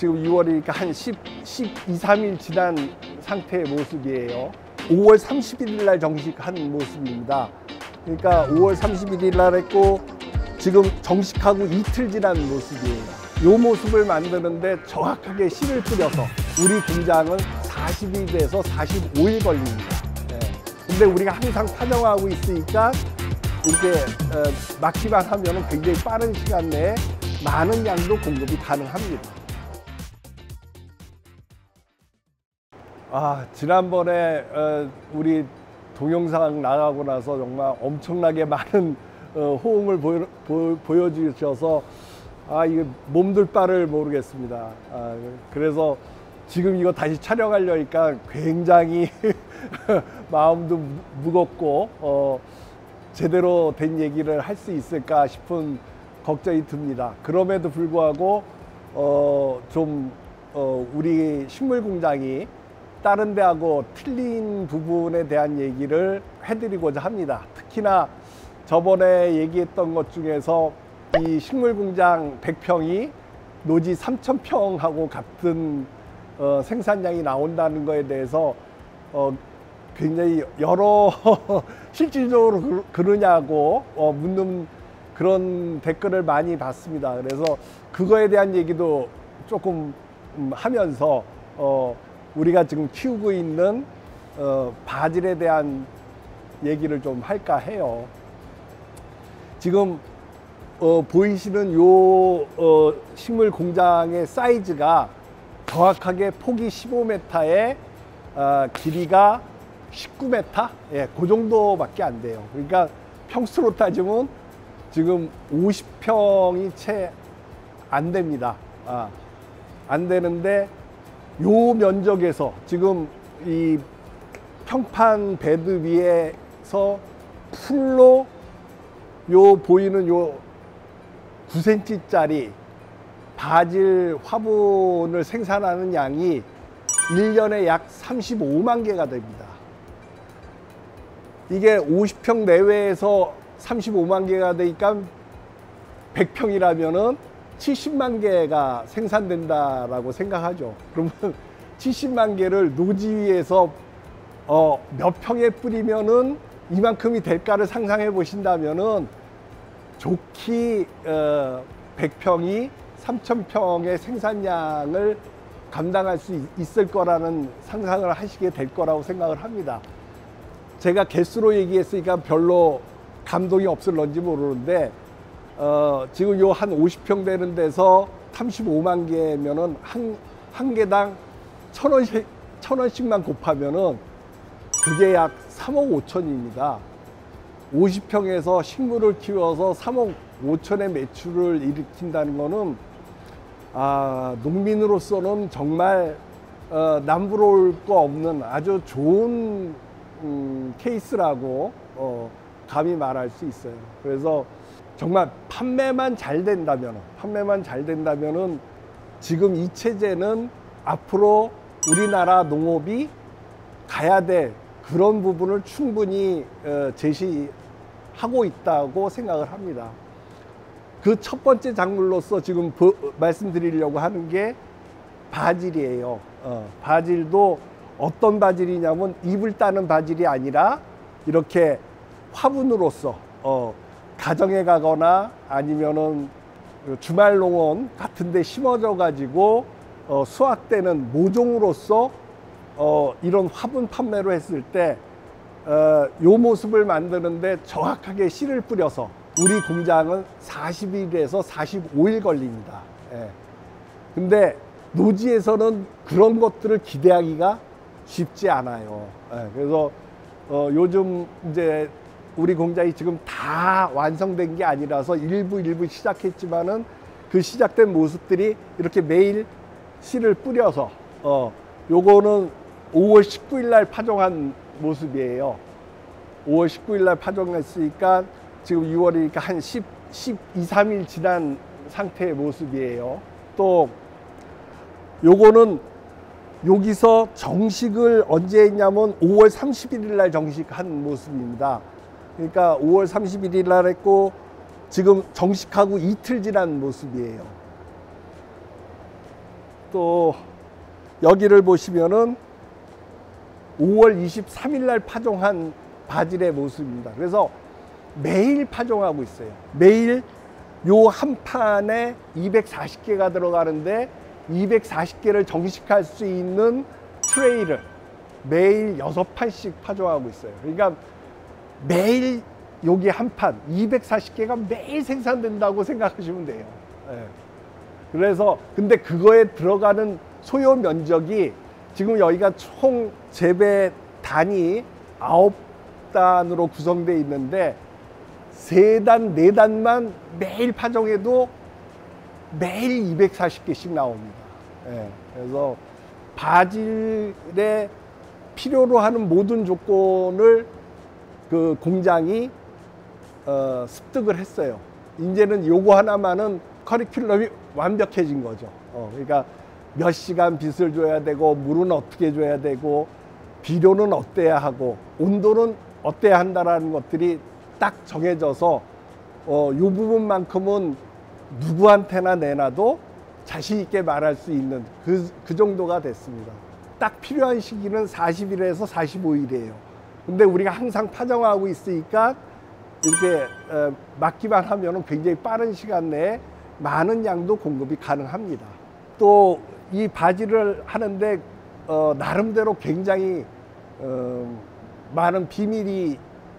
지금 6월이니까 한 12, 3일 지난 상태의 모습이에요. 5월 31일 날 정식한 모습입니다. 그러니까 5월 31일 날 했고 지금 정식하고 이틀 지난 모습이에요. 이 모습을 만드는데 정확하게 씨를 뿌려서 우리 공장은 40일에서 45일 걸립니다. 네. 근데 우리가 항상 파정하고 있으니까 이렇게 막기만 하면 굉장히 빠른 시간 내에 많은 양도 공급이 가능합니다. 지난번에 우리 동영상 나가고 나서 정말 엄청나게 많은 호응을 보여주셔서 이게 몸둘 바를 모르겠습니다. 그래서 지금 이거 다시 촬영하려니까 굉장히 마음도 무겁고 제대로 된 얘기를 할 수 있을까 싶은 걱정이 듭니다. 그럼에도 불구하고 우리 식물 공장이 다른 데하고 틀린 부분에 대한 얘기를 해드리고자 합니다. 특히나 저번에 얘기했던 것 중에서 이 식물 공장 100평이 노지 3,000평하고 같은 생산량이 나온다는 거에 대해서 굉장히 여러 실질적으로 그러냐고 묻는 그런 댓글을 많이 봤습니다. 그래서 그거에 대한 얘기도 조금 하면서 우리가 지금 키우고 있는 바질에 대한 얘기를 좀 할까 해요. 지금 보이시는 요 식물 공장의 사이즈가 정확하게 폭이 15m에 길이가 19m? 예, 그 정도밖에 안 돼요. 그러니까 평수로 따지면 지금 50평이 채 안 됩니다. 안 되는데 요 면적에서 지금 이 평판 베드 위에서 풀로 요 보이는 요 9cm 짜리 바질 화분을 생산하는 양이 1년에 약 35만 개가 됩니다. 이게 50평 내외에서 35만 개가 되니까 100평이라면은 70만 개가 생산된다라고 생각하죠. 그러면 70만 개를 노지 위에서 몇 평에 뿌리면은 이만큼이 될까를 상상해 보신다면은 좋게 100평이 3,000평의 생산량을 감당할 수 있을 거라는 상상을 하시게 될 거라고 생각을 합니다. 제가 개수로 얘기했으니까 별로 감동이 없을런지 모르는데 지금 요 한 50평 되는 데서 35만 개면은 한 개당 1,000원씩만 곱하면은 그게 약 3억 5천입니다. 50평에서 식물을 키워서 3억 5천의 매출을 일으킨다는 거는 농민으로서는 정말 남부러울 거 없는 아주 좋은 케이스라고 감히 말할 수 있어요. 그래서 정말 판매만 잘 된다면은 지금 이 체제는 앞으로 우리나라 농업이 가야 될 그런 부분을 충분히 제시하고 있다고 생각을 합니다. 그 첫 번째 작물로서 지금 말씀드리려고 하는 게 바질이에요. 바질도 어떤 바질이냐면 잎을 따는 바질이 아니라 이렇게 화분으로서 가정에 가거나 아니면은 주말 농원 같은 데 심어져 가지고 수확되는 모종으로서 이런 화분 판매로 했을 때 요 모습을 만드는데 정확하게 씨를 뿌려서 우리 공장은 40일에서 45일 걸립니다. 예. 근데 노지에서는 그런 것들을 기대하기가 쉽지 않아요. 예. 그래서 요즘 이제 우리 공장이 지금 다 완성된 게 아니라서 일부 시작했지만은 그 시작된 모습들이 이렇게 매일 씨를 뿌려서 요거는 5월 19일 날 파종한 모습이에요. 5월 19일 날 파종했으니까 지금 6월이니까 한 12, 3일 지난 상태의 모습이에요. 또 요거는 여기서 정식을 언제 했냐면 5월 31일 날 정식한 모습입니다. 그러니까 5월 31일 날 했고 지금 정식하고 이틀 지난 모습이에요. 또 여기를 보시면은 5월 23일 날 파종한 바질의 모습입니다. 그래서 매일 파종하고 있어요. 매일 요 한 판에 240개가 들어가는데 240개를 정식할 수 있는 트레이를 매일 6판씩 파종하고 있어요. 그러니까 매일 여기 한 판 240개가 매일 생산된다고 생각하시면 돼요. 예. 그래서 근데 그거에 들어가는 소요 면적이 지금 여기가 총 재배 단이 9단으로 구성되어 있는데 3단, 4단만 매일 파종해도 매일 240개씩 나옵니다. 예. 그래서 바질에 필요로 하는 모든 조건을 그 공장이 습득을 했어요. 이제는 요거 하나만은 커리큘럼이 완벽해진 거죠. 그러니까 몇 시간 빛을 줘야 되고, 물은 어떻게 줘야 되고, 비료는 어때야 하고, 온도는 어때야 한다라는 것들이 딱 정해져서 요 부분만큼은 누구한테나 내놔도 자신 있게 말할 수 있는 그 정도가 됐습니다. 딱 필요한 시기는 40일에서 45일이에요. 근데 우리가 항상 파종하고 있으니까 이렇게 맡기만 하면 굉장히 빠른 시간 내에 많은 양도 공급이 가능합니다. 또 이 바질을 하는데 나름대로 굉장히 많은 비밀이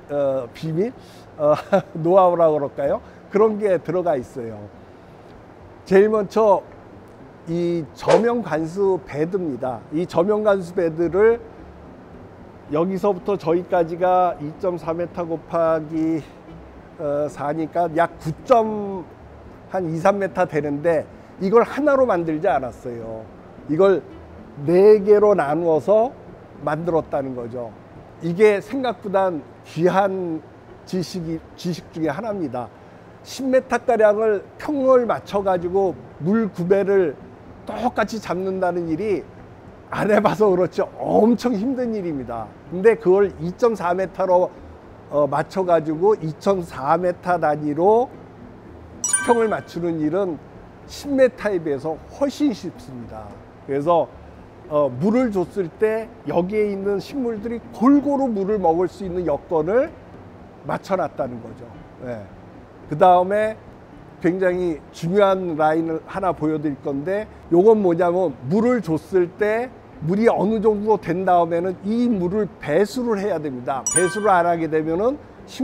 노하우라고 그럴까요? 그런 게 들어가 있어요. 제일 먼저 이 저명 관수 베드입니다. 이 저명 관수 베드를 여기서부터 저기까지가 2.4m 곱하기 4니까 약 9. 한 2, 3m 되는데 이걸 하나로 만들지 않았어요. 이걸 4개로 나누어서 만들었다는 거죠. 이게 생각보다 귀한 지식 중에 하나입니다. 10m가량을 평을 맞춰가지고 물 구배를 똑같이 잡는다는 일이 안 해봐서 그렇죠. 엄청 힘든 일입니다. 근데 그걸 2.4m로 맞춰가지고 2.4m 단위로 수평을 맞추는 일은 10m에 비해서 훨씬 쉽습니다. 그래서 물을 줬을 때 여기에 있는 식물들이 골고루 물을 먹을 수 있는 여건을 맞춰놨다는 거죠. 네. 그 다음에 굉장히 중요한 라인을 하나 보여드릴 건데, 요건 뭐냐면 물을 줬을 때 물이 어느 정도 된 다음에는 이 물을 배수를 해야 됩니다. 배수를 안 하게 되면은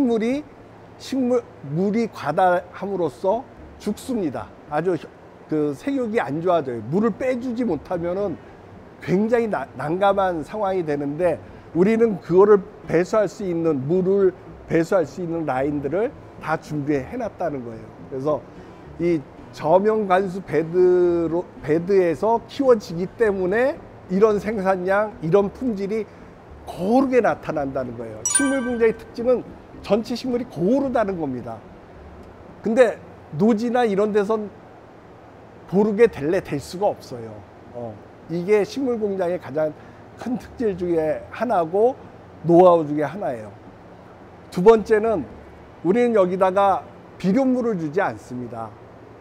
물이 과다함으로써 죽습니다. 아주 그 생육이 안 좋아져요. 물을 빼주지 못하면은 굉장히 난감한 상황이 되는데, 우리는 그거를 배수할 수 있는, 물을 배수할 수 있는 라인들을 다 준비해 놨다는 거예요. 그래서 이 저명 관수 베드에서 키워지기 때문에 이런 생산량, 이런 품질이 고르게 나타난다는 거예요. 식물 공장의 특징은 전체 식물이 고르다는 겁니다. 근데 노지나 이런 데선 고르게 될 수가 없어요. 이게 식물 공장의 가장 큰 특질 중에 하나고 노하우 중에 하나예요. 두 번째는 우리는 여기다가 비료물을 주지 않습니다.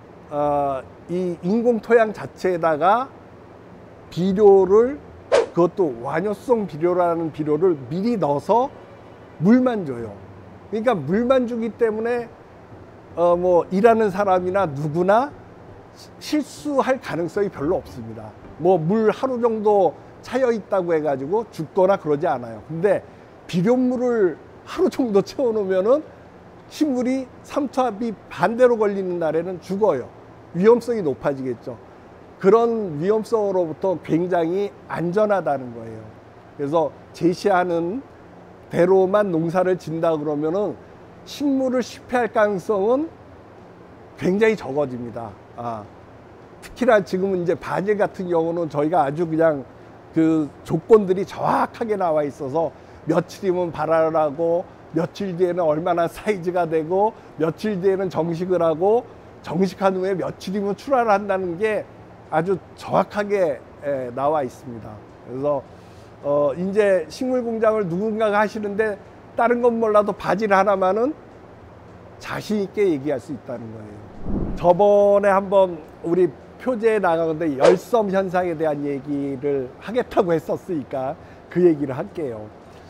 이 인공 토양 자체에다가 비료를, 그것도 완효성 비료라는 비료를 미리 넣어서 물만 줘요. 그러니까 물만 주기 때문에 뭐 일하는 사람이나 누구나 실수할 가능성이 별로 없습니다. 뭐 물 하루 정도 차여 있다고 해가지고 죽거나 그러지 않아요. 근데 비료물을 하루 정도 채워 놓으면은 식물이 삼투압이 반대로 걸리는 날에는 죽어요. 위험성이 높아지겠죠. 그런 위험성으로부터 굉장히 안전하다는 거예요. 그래서 제시하는 대로만 농사를 짓는다 그러면은 식물을 실패할 가능성은 굉장히 적어집니다. 특히나 지금은 이제 바질 같은 경우는 저희가 아주 그냥 그 조건들이 정확하게 나와 있어서 며칠이면 발화를 하고, 며칠 뒤에는 얼마나 사이즈가 되고, 며칠 뒤에는 정식을 하고, 정식한 후에 며칠이면 출하를 한다는 게 아주 정확하게 나와 있습니다. 그래서 이제 식물 공장을 누군가가 하시는데 다른 건 몰라도 바질 하나만은 자신 있게 얘기할 수 있다는 거예요. 저번에 한번 우리 표제에 나가는데 열섬 현상에 대한 얘기를 하겠다고 했었으니까 그 얘기를 할게요.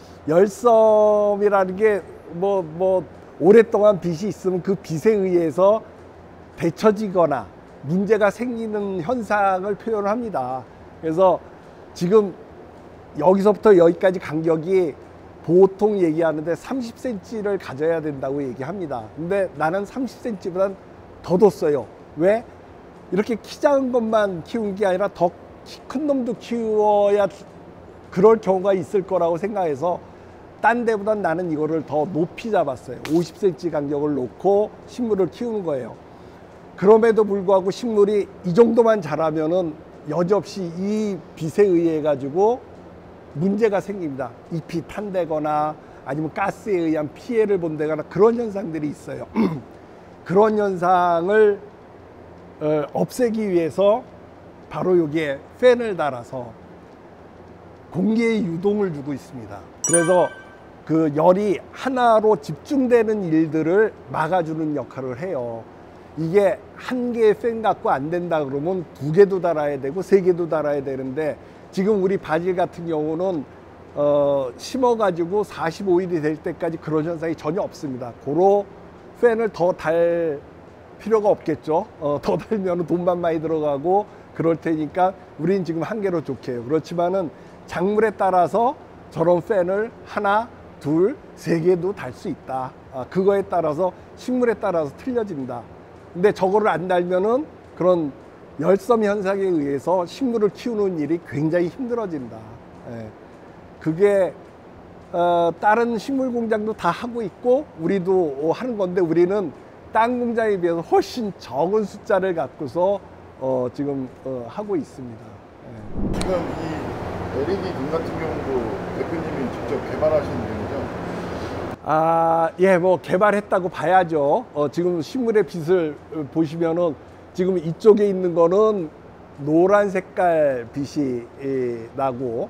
열섬이라는 게 뭐 오랫동안 빚이 있으면 그 빚에 의해서 되처지거나 문제가 생기는 현상을 표현을 합니다. 그래서 지금 여기서부터 여기까지 간격이 보통 얘기하는데 30cm를 가져야 된다고 얘기합니다. 근데 나는 30cm보단 더 뒀어요. 왜? 이렇게 키 작은 것만 키운 게 아니라 더 키 큰 놈도 키워야 그럴 경우가 있을 거라고 생각해서 딴 데보단 나는 이거를 더 높이 잡았어요. 50cm 간격을 놓고 식물을 키우는 거예요. 그럼에도 불구하고 식물이 이 정도만 자라면은 여지없이 이 빛에 의해 가지고 문제가 생깁니다. 잎이 탄다거나 아니면 가스에 의한 피해를 본다거나 그런 현상들이 있어요. 그런 현상을 없애기 위해서 바로 여기에 팬을 달아서 공기의 유동을 주고 있습니다. 그래서 그 열이 하나로 집중되는 일들을 막아주는 역할을 해요. 이게 한 개의 팬 갖고 안 된다 그러면 2개도 달아야 되고 3개도 달아야 되는데 지금 우리 바질 같은 경우는 심어가지고 45일이 될 때까지 그런 현상이 전혀 없습니다. 고로 팬을 더 달 필요가 없겠죠. 더 달면 돈만 많이 들어가고 그럴 테니까 우리는 지금 1개로 좋게 해요. 그렇지만은 작물에 따라서 저런 팬을 하나, 둘, 3개도 달 수 있다. 그거에 따라서 식물에 따라서 틀려진다. 근데 저거를 안 달면은 그런 열섬 현상에 의해서 식물을 키우는 일이 굉장히 힘들어진다. 예. 그게 다른 식물 공장도 다 하고 있고 우리도 하는 건데 우리는 딴 공장에 비해서 훨씬 적은 숫자를 갖고서 지금 하고 있습니다. 예. 지금 이 LED 눈 같은 경우도 대표님이 직접 개발하신 거죠? 예, 뭐 개발했다고 봐야죠. 지금 식물의 빛을 보시면은 지금 이쪽에 있는 거는 노란 색깔 빛이 나고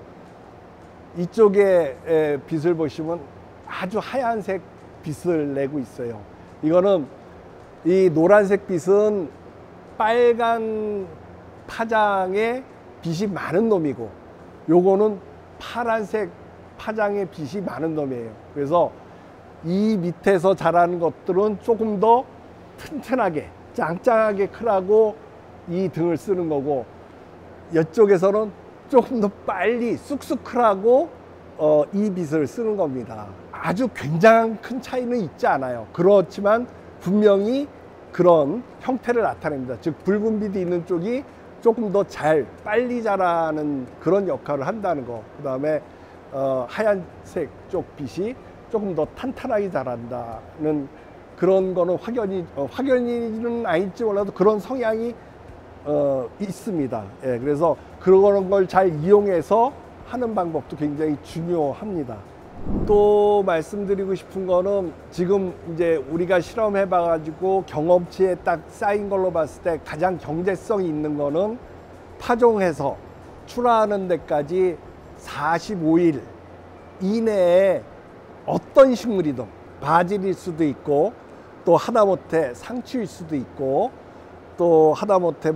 이쪽에 빛을 보시면 아주 하얀색 빛을 내고 있어요. 이거는 이 노란색 빛은 빨간 파장에 빛이 많은 놈이고 요거는 파란색 파장에 빛이 많은 놈이에요. 그래서 이 밑에서 자라는 것들은 조금 더 튼튼하게 짱짱하게 크라고 이 등을 쓰는 거고 이쪽에서는 조금 더 빨리 쑥쑥 크라고 이 빛을 쓰는 겁니다. 아주 굉장한 큰 차이는 있지 않아요. 그렇지만 분명히 그런 형태를 나타냅니다. 즉 붉은 빛이 있는 쪽이 조금 더 빨리 자라는 그런 역할을 한다는 거. 그 다음에 하얀색 쪽 빛이 조금 더 탄탄하게 자란다는 그런 거는 확연히는 아닐지 몰라도 그런 성향이 있습니다. 예, 그래서 그런 걸 잘 이용해서 하는 방법도 굉장히 중요합니다. 또 말씀드리고 싶은 거는 지금 이제 우리가 실험해 봐가지고 경험치에 딱 쌓인 걸로 봤을 때 가장 경제성이 있는 거는 파종해서 출하하는 데까지 45일 이내에 어떤 식물이든 바질일 수도 있고 또 하다못해 상추일 수도 있고 또 하다못해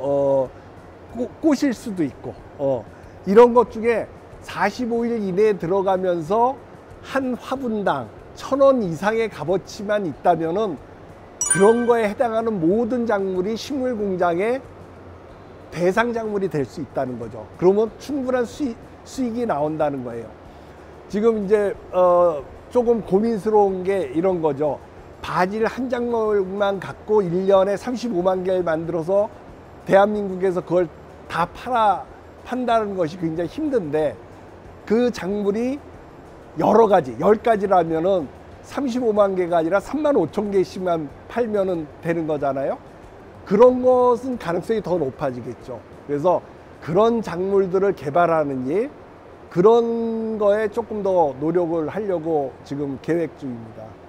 꽃일 수도 있고 이런 것 중에 45일 이내에 들어가면서 한 화분당 1,000원 이상의 값어치만 있다면은 그런 거에 해당하는 모든 작물이 식물 공장의 대상 작물이 될 수 있다는 거죠. 그러면 충분한 수익이 나온다는 거예요. 지금 이제 조금 고민스러운 게 이런 거죠. 바질 한 작물만 갖고 1년에 35만 개를 만들어서 대한민국에서 그걸 다 판다는 것이 굉장히 힘든데 그 작물이 여러 가지 10가지라면은 35만 개가 아니라 3만 5천 개씩만 팔면은 되는 거잖아요. 그런 것은 가능성이 더 높아지겠죠. 그래서 그런 작물들을 개발하는 일, 그런 거에 조금 더 노력을 하려고 지금 계획 중입니다.